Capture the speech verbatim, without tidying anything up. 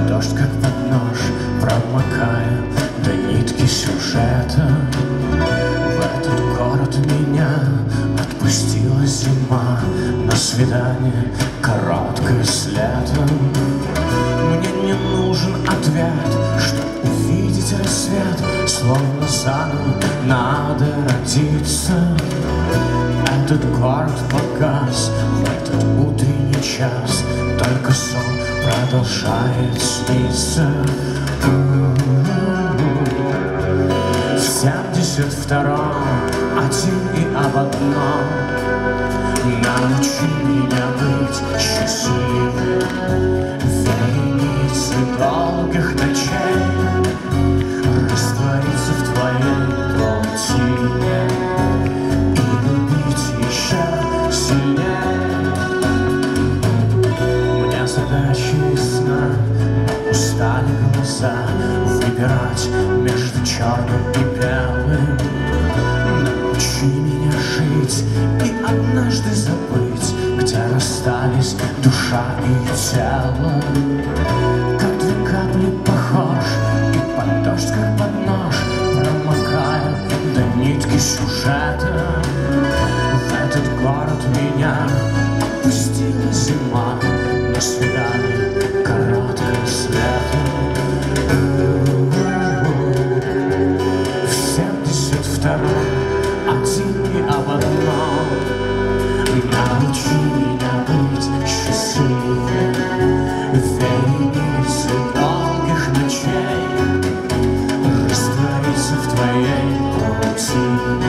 дождь, как под нож, промокая до нитки сюжета. В этот город меня отпустила зима на свидание короткое с летом. Мне не нужен ответ, чтобы увидеть рассвет, словно заново надо родиться. Этот город погас в этот утренний час, только сон продолжает сниться. В семьдесят втором один и об одном: научи меня быть счастливым. Вереницы долгих ночей раствориться в твоей паутине и любить еще сильнее. Мне задача ясна, но устали глаза выбирать между черным и белым. Научи меня жить и однажды забыть, где расстались душа и тело. Как две капли похож и под дождь, как под нож, промокая до нитки сюжета. В этот город меня отпустила зима на свидание короткое с летом. В семьдесят втором один и об одном: научи меня быть счастливым. Вереницы долгих ночей раствориться в твоей паутине